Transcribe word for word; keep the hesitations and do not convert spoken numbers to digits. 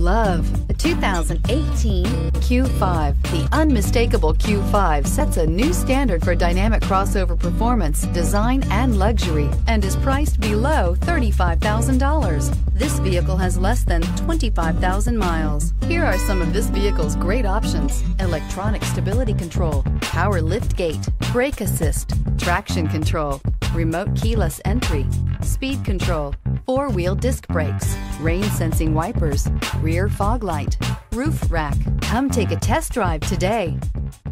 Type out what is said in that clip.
love the two thousand eighteen Q five. The unmistakable Q five sets a new standard for dynamic crossover performance, design, and luxury, and is priced below thirty-five thousand dollars. This vehicle has less than twenty-five thousand miles. Here are some of this vehicle's great options: electronic stability control, power lift gate, brake assist, traction control, remote keyless entry, speed control, four-wheel disc brakes, rain sensing wipers, rear fog light, roof rack. Come take a test drive today.